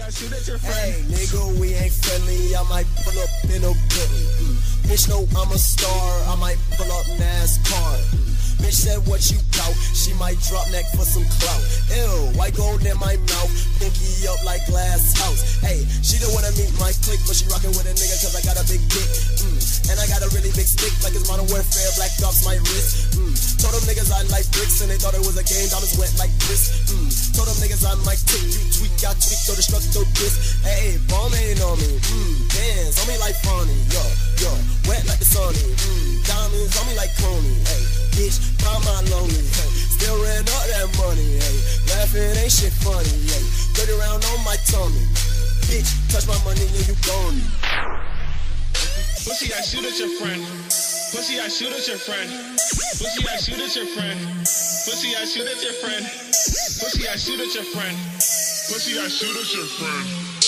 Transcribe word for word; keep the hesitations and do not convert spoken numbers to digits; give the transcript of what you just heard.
I shoot at your friend. Hey, nigga, we ain't friendly. I might pull up in a Bentley. Mm. Bitch, know I'm a star. I might pull up NASCAR. Mm. Bitch said what you bout. She might drop neck for some clout. Ew, white gold in my mouth. Pinky up like glass house. Hey, she don't wanna meet my clique, but she rockin' with a nigga cause I got a big dick. Mm. And I got a really big stick like it's Modern Warfare. Black Ops my wrist. Mm. Told them niggas I like bricks and they thought it was a game. Diamonds went like this. Mm. Told them niggas I might tick. You tweak, I tweak, so destructo this. Hey, bomb ain't on me. Mm. Dance on me like funny. Yo, yo, wet like the sunny. Mm. Diamonds on me like Coney. Hey, bitch, find my lonely. Hey, still ran up that money. Hey, laughing ain't shit funny. Hey, thirty round on my tummy. Bitch, touch my money and you gone. Pussy, I shoot at your friend. Pussy, I shoot at your friend. Pussy, I shoot at your friend. Pussy, I shoot at your friend. Pussy, I shoot at your friend. Pussy, I shoot at your friend.